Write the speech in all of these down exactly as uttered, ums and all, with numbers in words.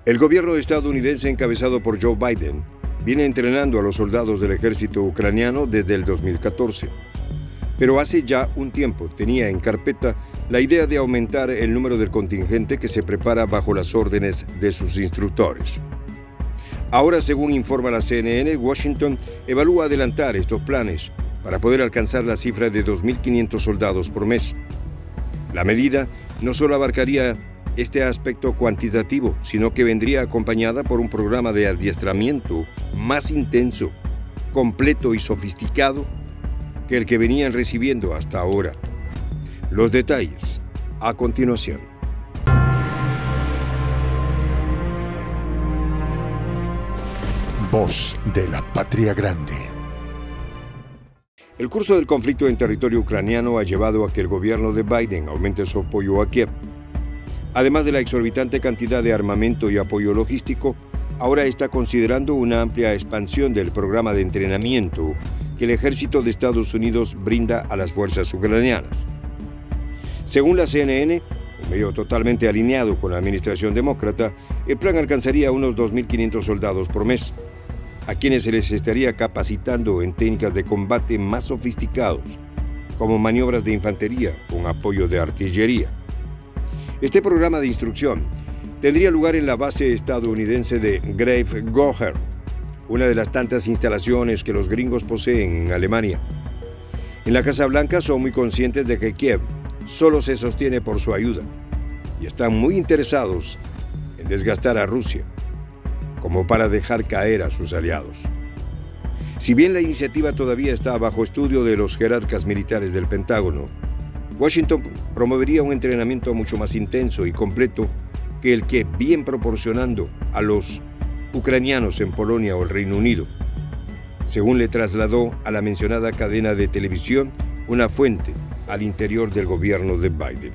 El gobierno estadounidense encabezado por Joe Biden viene entrenando a los soldados del ejército ucraniano desde el dos mil catorce. Pero hace ya un tiempo tenía en carpeta la idea de aumentar el número del contingente que se prepara bajo las órdenes de sus instructores. Ahora, según informa la C N N, Washington evalúa adelantar estos planes para poder alcanzar la cifra de dos mil quinientos soldados por mes. La medida no solo abarcaría este aspecto cuantitativo, sino que vendría acompañada por un programa de adiestramiento más intenso, completo y sofisticado que el que venían recibiendo hasta ahora. Los detalles a continuación. Voz de la Patria Grande. El curso del conflicto en territorio ucraniano ha llevado a que el gobierno de Biden aumente su apoyo a Kiev. Además de la exorbitante cantidad de armamento y apoyo logístico, ahora está considerando una amplia expansión del programa de entrenamiento que el ejército de Estados Unidos brinda a las fuerzas ucranianas. Según la C N N, un medio totalmente alineado con la administración demócrata, el plan alcanzaría unos dos mil quinientos soldados por mes, a quienes se les estaría capacitando en técnicas de combate más sofisticados, como maniobras de infantería con apoyo de artillería. Este programa de instrucción tendría lugar en la base estadounidense de Grave Goher, una de las tantas instalaciones que los gringos poseen en Alemania. En la Casa Blanca son muy conscientes de que Kiev solo se sostiene por su ayuda y están muy interesados en desgastar a Rusia, como para dejar caer a sus aliados. Si bien la iniciativa todavía está bajo estudio de los jerarcas militares del Pentágono, Washington promovería un entrenamiento mucho más intenso y completo que el que viene proporcionando a los ucranianos en Polonia o el Reino Unido, según le trasladó a la mencionada cadena de televisión una fuente al interior del gobierno de Biden.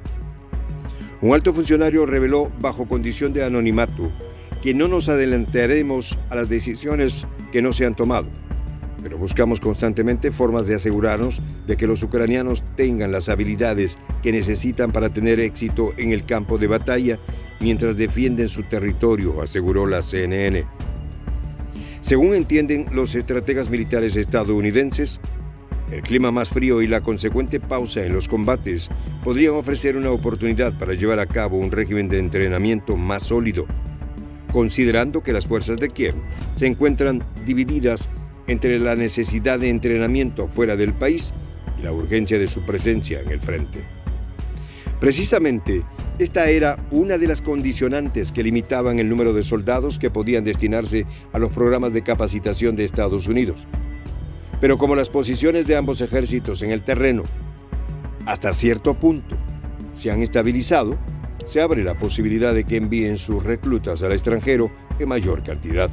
Un alto funcionario reveló bajo condición de anonimato que no nos adelantaremos a las decisiones que no se han tomado, pero buscamos constantemente formas de asegurarnos de que los ucranianos tengan las habilidades que necesitan para tener éxito en el campo de batalla mientras defienden su territorio, aseguró la C N N. Según entienden los estrategas militares estadounidenses, el clima más frío y la consecuente pausa en los combates podrían ofrecer una oportunidad para llevar a cabo un régimen de entrenamiento más sólido, considerando que las fuerzas de Kiev se encuentran divididas entre la necesidad de entrenamiento fuera del país y la urgencia de su presencia en el frente. Precisamente, esta era una de las condicionantes que limitaban el número de soldados que podían destinarse a los programas de capacitación de Estados Unidos. Pero como las posiciones de ambos ejércitos en el terreno, hasta cierto punto, se han estabilizado, se abre la posibilidad de que envíen sus reclutas al extranjero en mayor cantidad.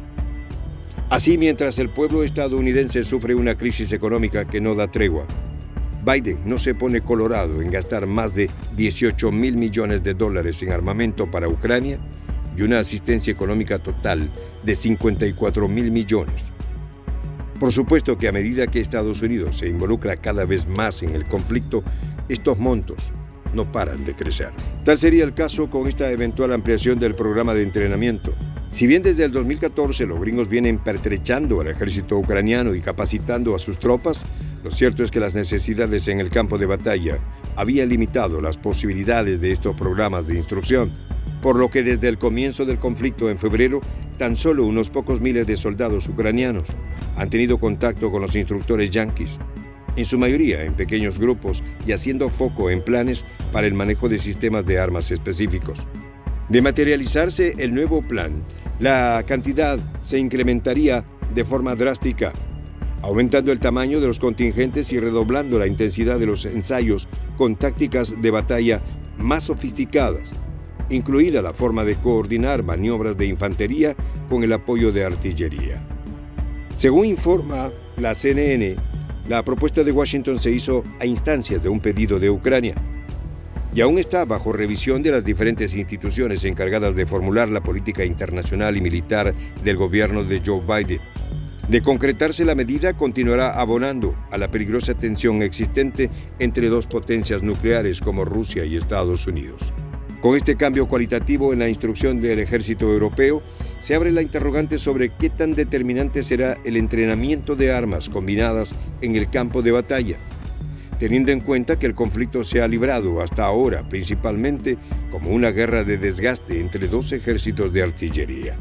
Así, mientras el pueblo estadounidense sufre una crisis económica que no da tregua, Biden no se pone colorado en gastar más de dieciocho mil millones de dólares en armamento para Ucrania y una asistencia económica total de cincuenta y cuatro mil millones. Por supuesto que a medida que Estados Unidos se involucra cada vez más en el conflicto, estos montos no paran de crecer. Tal sería el caso con esta eventual ampliación del programa de entrenamiento. Si bien desde el dos mil catorce los gringos vienen pertrechando al ejército ucraniano y capacitando a sus tropas, lo cierto es que las necesidades en el campo de batalla habían limitado las posibilidades de estos programas de instrucción, por lo que desde el comienzo del conflicto en febrero, tan solo unos pocos miles de soldados ucranianos han tenido contacto con los instructores yanquis, en su mayoría en pequeños grupos y haciendo foco en planes para el manejo de sistemas de armas específicos. De materializarse el nuevo plan, la cantidad se incrementaría de forma drástica, aumentando el tamaño de los contingentes y redoblando la intensidad de los ensayos con tácticas de batalla más sofisticadas, incluida la forma de coordinar maniobras de infantería con el apoyo de artillería. Según informa la C N N, la propuesta de Washington se hizo a instancias de un pedido de Ucrania y aún está bajo revisión de las diferentes instituciones encargadas de formular la política internacional y militar del gobierno de Joe Biden. De concretarse la medida, continuará abonando a la peligrosa tensión existente entre dos potencias nucleares como Rusia y Estados Unidos. Con este cambio cualitativo en la instrucción del ejército europeo, se abre la interrogante sobre qué tan determinante será el entrenamiento de armas combinadas en el campo de batalla, teniendo en cuenta que el conflicto se ha librado hasta ahora principalmente como una guerra de desgaste entre dos ejércitos de artillería.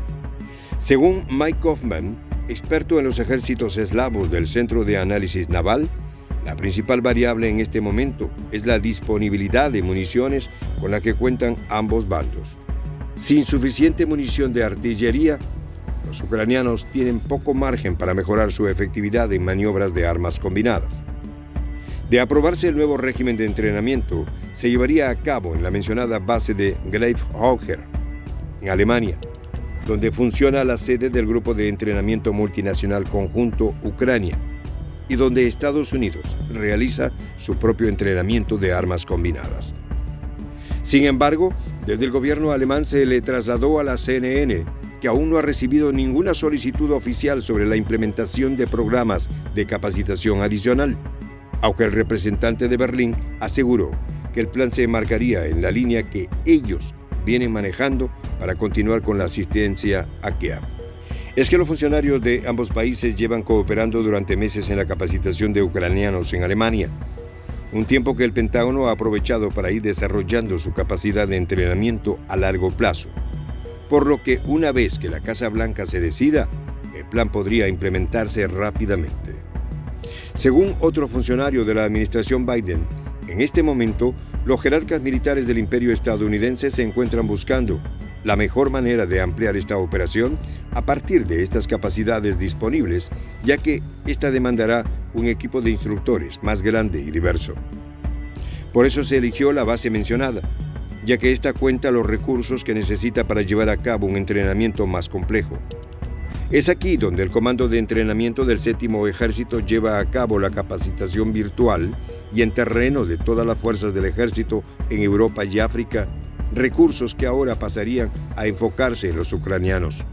Según Mike Kaufman, experto en los ejércitos eslavos del Centro de Análisis Naval, la principal variable en este momento es la disponibilidad de municiones con la que cuentan ambos bandos. Sin suficiente munición de artillería, los ucranianos tienen poco margen para mejorar su efectividad en maniobras de armas combinadas. De aprobarse el nuevo régimen de entrenamiento, se llevaría a cabo en la mencionada base de Greifswald, en Alemania, donde funciona la sede del Grupo de Entrenamiento Multinacional Conjunto Ucrania, y donde Estados Unidos realiza su propio entrenamiento de armas combinadas. Sin embargo, desde el gobierno alemán se le trasladó a la C N N que aún no ha recibido ninguna solicitud oficial sobre la implementación de programas de capacitación adicional, aunque el representante de Berlín aseguró que el plan se enmarcaría en la línea que ellos vienen manejando para continuar con la asistencia a Kiev. Es que los funcionarios de ambos países llevan cooperando durante meses en la capacitación de ucranianos en Alemania, un tiempo que el Pentágono ha aprovechado para ir desarrollando su capacidad de entrenamiento a largo plazo, por lo que una vez que la Casa Blanca se decida, el plan podría implementarse rápidamente. Según otro funcionario de la administración Biden, en este momento, los jerarcas militares del imperio estadounidense se encuentran buscando la mejor manera de ampliar esta operación a partir de estas capacidades disponibles, ya que esta demandará un equipo de instructores más grande y diverso. Por eso se eligió la base mencionada, ya que esta cuenta los recursos que necesita para llevar a cabo un entrenamiento más complejo. Es aquí donde el Comando de Entrenamiento del Séptimo Ejército lleva a cabo la capacitación virtual y en terreno de todas las fuerzas del ejército en Europa y África, recursos que ahora pasarían a enfocarse en los ucranianos.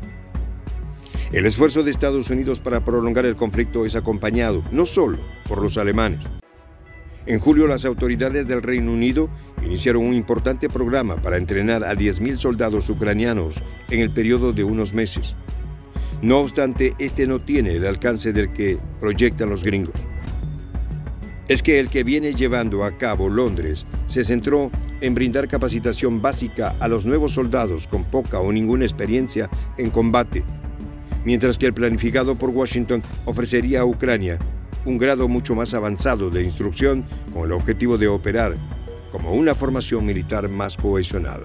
El esfuerzo de Estados Unidos para prolongar el conflicto es acompañado no solo por los alemanes. En julio, las autoridades del Reino Unido iniciaron un importante programa para entrenar a diez mil soldados ucranianos en el periodo de unos meses. No obstante, este no tiene el alcance del que proyectan los gringos. Es que el que viene llevando a cabo Londres se centró en brindar capacitación básica a los nuevos soldados con poca o ninguna experiencia en combate, mientras que el planificado por Washington ofrecería a Ucrania un grado mucho más avanzado de instrucción con el objetivo de operar como una formación militar más cohesionada.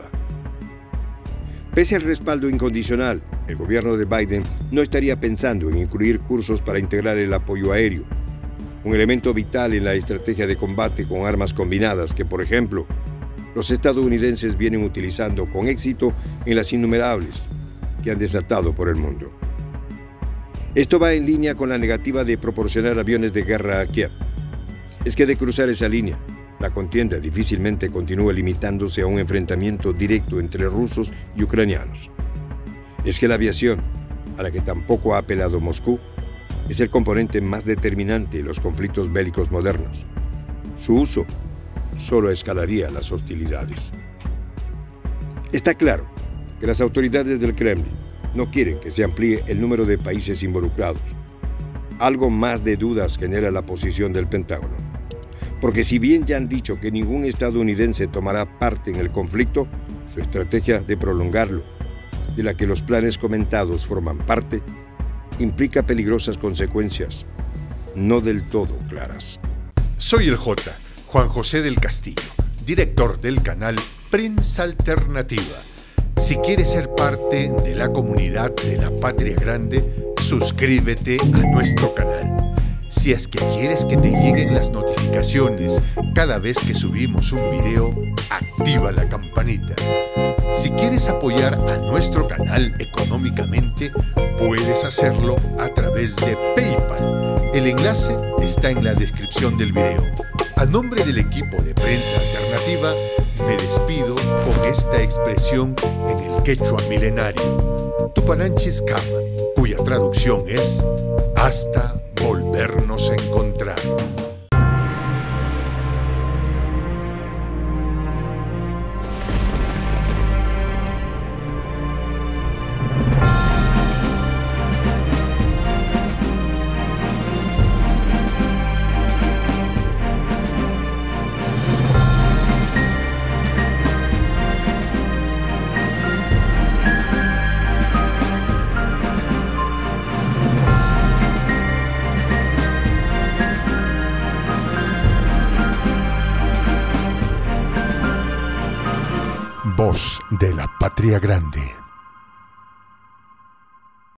Pese al respaldo incondicional, el gobierno de Biden no estaría pensando en incluir cursos para integrar el apoyo aéreo, un elemento vital en la estrategia de combate con armas combinadas que, por ejemplo, los estadounidenses vienen utilizando con éxito en las innumerables que han desatado por el mundo. Esto va en línea con la negativa de proporcionar aviones de guerra a Kiev. Es que de cruzar esa línea, la contienda difícilmente continúa limitándose a un enfrentamiento directo entre rusos y ucranianos. Es que la aviación, a la que tampoco ha apelado Moscú, es el componente más determinante en los conflictos bélicos modernos. Su uso solo escalaría las hostilidades. Está claro que las autoridades del Kremlin no quieren que se amplíe el número de países involucrados. Algo más de dudas genera la posición del Pentágono. Porque si bien ya han dicho que ningún estadounidense tomará parte en el conflicto, su estrategia de prolongarlo, de la que los planes comentados forman parte, implica peligrosas consecuencias, no del todo claras. Soy el J, Juan José del Castillo, director del canal Prensa Alternativa. Si quieres ser parte de la comunidad de la Patria Grande, suscríbete a nuestro canal. Si es que quieres que te lleguen las notificaciones cada vez que subimos un video, activa la campanita. Si quieres apoyar a nuestro canal económicamente, puedes hacerlo a través de PayPal. El enlace está en la descripción del video. A nombre del equipo de Prensa Alternativa, me despido con esta expresión en el quechua milenario, Tupananchis Kama, cuya traducción es hasta volvernos a encontrar. Voz de la Patria Grande.